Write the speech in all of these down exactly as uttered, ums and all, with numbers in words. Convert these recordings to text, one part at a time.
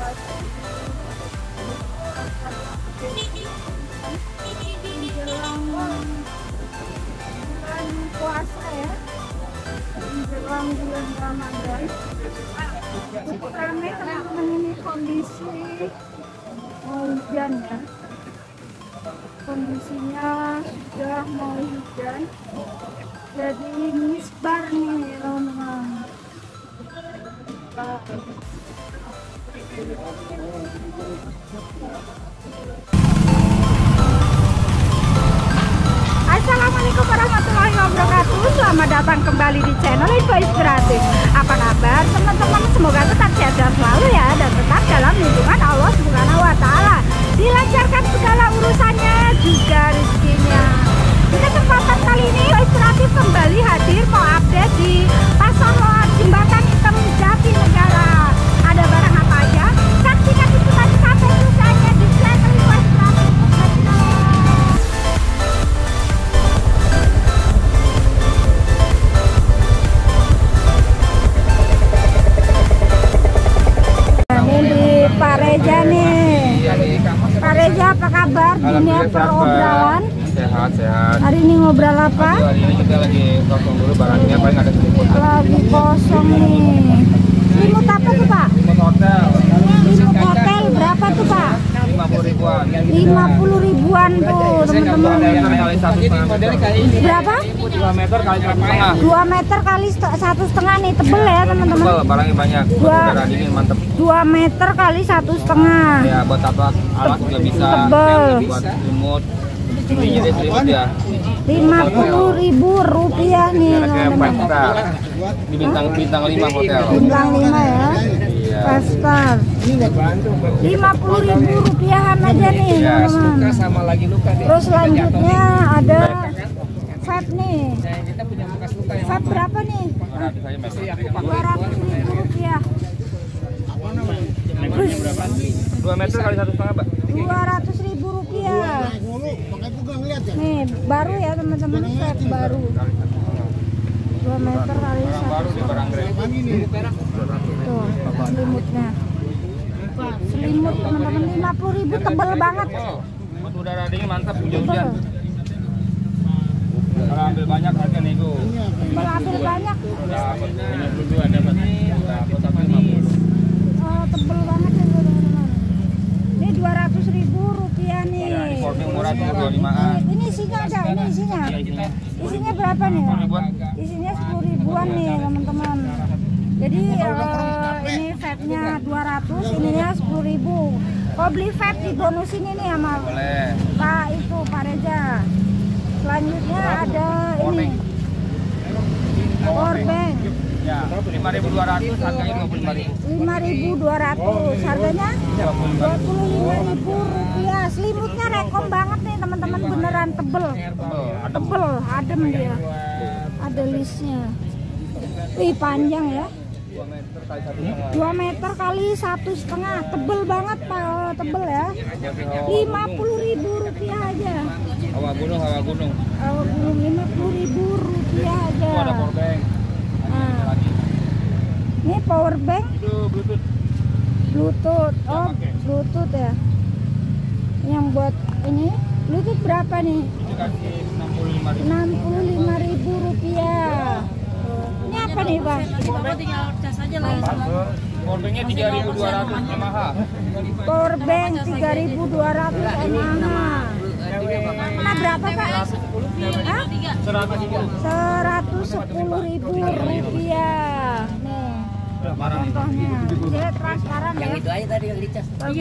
Menjelang bulan puasa ya, menjelang bulan Ramadan, cukup ramai teman-teman. Ini kondisi mau hujan ya, kondisinya sudah mau hujan, jadi misbar nih teman-teman. Assalamualaikum warahmatullahi wabarakatuh. Selamat datang kembali di channel Info Inspiratif. Apa kabar teman-teman? Semoga tetap sehat dan selalu ya, dan tetap dalam lindungan Allah Subhanahu wa Ta'ala. Dilancarkan segala urusannya, juga rezekinya. Di kesempatan kali ini Info Inspiratif kembali hadir mau update di Pasar Loan Jembatan Hitam Jatinegara. Ada barang apa aja? Saksikan liputan sampai selesainya di channel Info Inspiratif. Ini di Pak Reza nih. Pak Reza, apa kabar? Dunia perobrolan? Sehat, sehat. Hari ini ngobrol apa? Hari ini kita lagi kosong dulu barangnya, paling ada selimut. Lagi kosong nih. Selimut apa tuh Pak? Selimut hotel. Selimut hotel berapa tuh Pak? lima puluh ribuan. lima puluh ribuan tuh teman-teman. Kali satu setengah meter. Berapa? dua meter kali satu setengah. dua meter kali satu setengah nih, tebel ya teman-teman. Tebel, barangnya banyak. Dua, udara dingin mantep. dua meter kali satu setengah. Ya buat apa? Alas juga bisa. Tebel. Buat selimut. Tingginya dia selimut ya. lima puluh ribu rupiah nih teman-teman. Di bintang bintang lima hotel. Bintang lima ya. Iya. Five star. lima puluh ribu rupiahan aja nih teman-teman. Sama lagi luka deh. Terus selanjutnya ada vape nih. Vape berapa nih? dua ratus ribu rupiah. Terus dua meter kali satu setengah, Mbak. dua ratus ribu rupiah. Nih baru ya teman-teman, vape baru. dua meter kali satu setengah. Tuh selimutnya. Selimut teman-teman lima puluh ribu, tebel banget. Buat udara dingin mantap hujan-hujan. Kalau ambil banyak harga nego. Kalau ambil banyak, Dapat lima puluh dua dapat. Dapat satu lima puluh. oh, tebel banget ya teman-teman. Ini dua ratus ribu rupiah nih. Importnya murah tuh dua puluh limaan. Ini isinya ada, ini isinya. Isinya berapa nih? Isinya sepuluh ribuan nih teman-teman. Jadi uh, ini vape-nya dua ratus, ininya sepuluh ribu. Kalau beli vape dibonusin ini sama Boleh. Pak itu Pak Reza. Selanjutnya ada ini power bank. Ya, lima ribu dua ratus, harganya dua puluh lima ribu. lima ribu dua ratus, harganya dua puluh lima ribu rupiah. Selimutnya rekom banget nih teman-teman, beneran tebel. Tebel, adem dia. Ada listnya. Wih, panjang ya. dua meter kali satu setengah, tebel banget Pak, tebel ya. lima puluh ribu rupiah aja. Hawa gunung, hawa gunung. Hawa gunung lima puluh ribu rupiah aja. Itu ada power bank. Nah, ini power bank. Itu Bluetooth. Bluetooth, oh Bluetooth ya. Yang buat ini Bluetooth berapa nih? Dikasih enam puluh lima ribu. enam puluh lima ribu rupiah. Ini apa nih Pak? Tinggal cas aja lah. Power banknya tiga ribu dua ratus Yamaha. Power bank tiga ribu dua ratus Yamaha. Nah berapa Pak? Hah? seratus sepuluh ribu rupiah. Nih contohnya. Jadi transparan ya. Yang itu aja tadi yang dicas. Iya,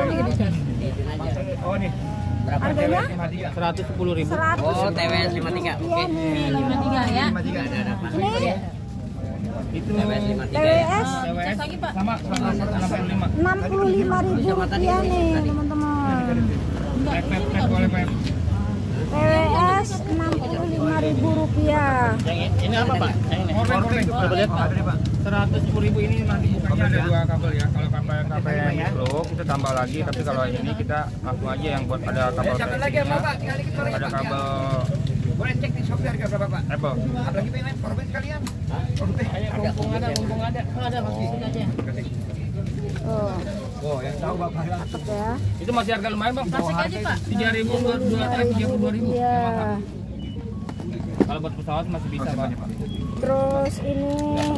Oh nih. harganya seratus sepuluh ribu. Oh, T W S lima puluh tiga. Oke. lima puluh tiga ya. Ini Itu T W S lima T puluh tiga. W S Cas lagi, Pak. sama seratus enam puluh lima. enam puluh lima ribu rupiah nih teman-teman. Pep pep pep boleh pep. T W S enam puluh lima ribu rupiah. Ini apa Pak? Yang ini. Power bank. Coba lihat Pak. seratus sepuluh ribu ini nanti bukannya ada dua kabel ya. Kalau kabel kabel yang mikro kita tambah lagi, tapi kalau ini kita langsung aja yang buat ada kabel tensinya. Ada kabel. Boleh cek di Shopee harga berapa Pak? Apple. Apalagi pengen power bank sekalian. Power bank. Ada mumpung ada, mumpung ada. Ada pasti aja. Oh. Cakep ya. Itu masih harga lumayan bang. Plastik aja pak. Tiga ribu dua dua tiga puluh dua ribu. Iya. Kalau buat pesawat masih bisa pak. Terus ini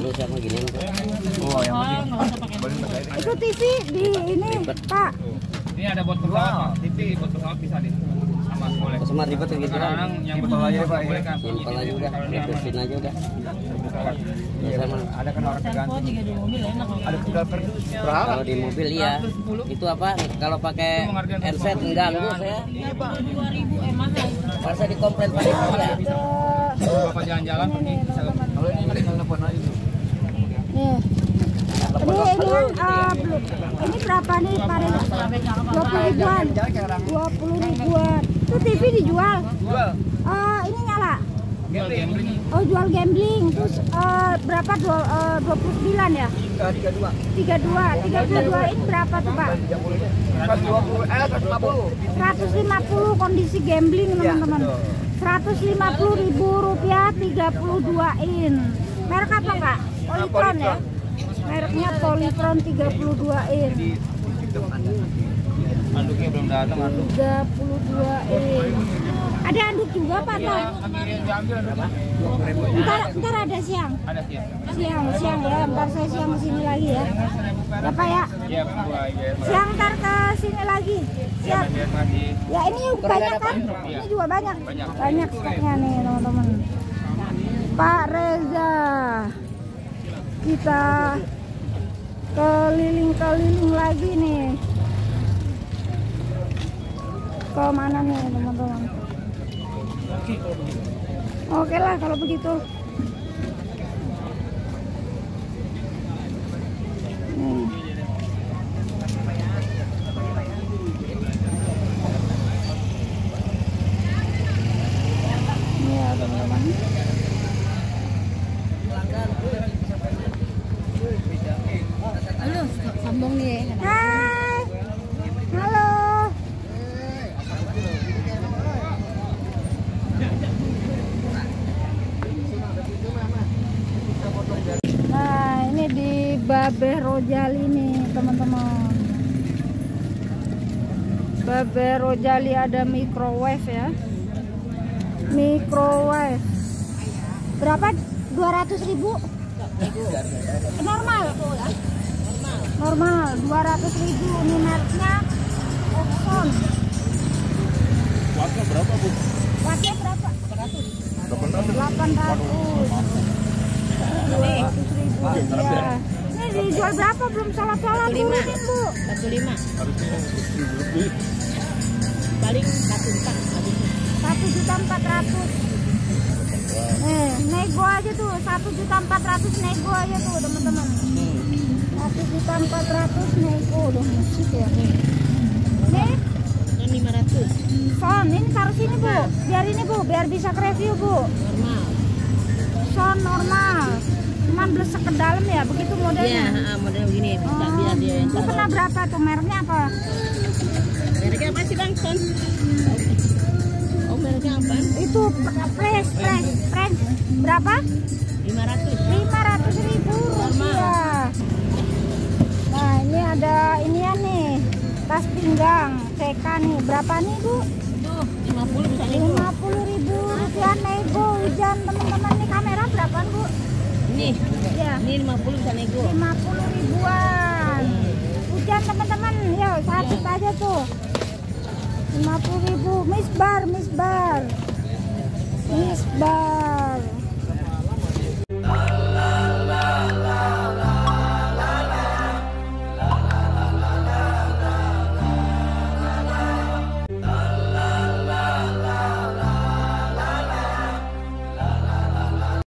Oh yang Oh nggak usah pakai. itu T V di ini Pak. ini ada buat pesawat. T V buat pesawat bisa deh. Sama boleh. Semua ribet gitu. Kadang-kadang yang betul aja pak boleh kan. Simpel aja udah, terusin aja udah. Ya sama. Ada kan orang Telepon juga di mobil enak. Ada tinggal perdusnya. Kalau di mobil iya. Itu apa? Kalau pakai handset mengganggu saya. Dua ribu eh mahal. Kalau saya dikomplain Pak ya. Bapak jalan-jalan pergi bisa. Kalau ini kan telepon aja. Nih. Ini ini kan uh, belum. Ini berapa nih Pak Reza? dua puluh ribuan. dua puluh ribuan. Itu T V dijual. Jual. Uh, ini nyala. Gambling. Oh, jual gambling. Terus uh, berapa? Dua, uh, dua puluh sembilan ya? tiga puluh dua. tiga puluh dua. tiga puluh dua ini berapa tuh, Pak? seratus dua puluh eh seratus lima puluh. seratus lima puluh kondisi gambling, teman-teman. seratus lima puluh ribu rupiah tiga puluh dua in. Merek apa, Kak? Polytron ya? Mereknya Polytron tiga puluh dua in. Anduknya belum datang anduk. tiga puluh dua in. Ada anduk juga Pak Toh? Diambil berapa? Ntar, ntar ada siang. Ada siap. Siang, siang ya. Ntar saya siang kesini lagi ya. Ya Pak ya. Iya, dua I B S. Siang ntar ke sini lagi. Siap. I B S masih. Ya ini banyak kan? Ini juga banyak. Banyak stoknya nih teman-teman. Pak Reza. Kita keliling-keliling lagi nih. Ke mana nih teman-teman? Oke lah kalau begitu. Nih. Ya teman-teman. Halo, sambung nih. Hai. Halo. Nah, ini di Babeh Rojali nih, teman-teman. Babeh Rojali ada microwave ya. Microwave. Berapa? dua ratus ribu? Normal. Normal dua ratus ribu. Ini mereknya Epson. Wattnya berapa, Bu? Wattnya berapa? delapan ratus. dua ratus ribu. Ya. Ini dijual berapa? Belum salah-salah turunin, Bu. empat puluh lima. Paling satu juta. satu juta empat ratus. Eh, nego aja tuh, satu juta empat ratus nego aja tuh, teman-teman. satu juta empat ratus nego udah musik ya. Nih, lima ratus. Son, ini taruh sini, Bu. Biar ini, Bu, biar bisa ke review, Bu. Normal. Son normal. Cuman blesek ke dalam ya, begitu modelnya. Iya, model begini. Bisa Oh, biar dia yang itu kena berapa tuh? Mereknya apa? Mereknya apa sih Bang Son? Oh mereknya apa? Itu fresh, fresh, fresh. Berapa? lima ratus. lima ratus ribu rupiah. Nah, ini ada inian nih. Tas pinggang C K nih. Berapa nih, Bu? Tuh, lima puluh bisa nego. lima puluh ribu rupiah nego. Hujan, teman-teman. Nih kamera berapaan, Bu? Ini, Ya, ini lima puluh bisa nego. lima puluh ribuan. Hujan, teman-teman. Ya, satu aja tuh. lima puluh ribu. Misbar, misbar. Misbar.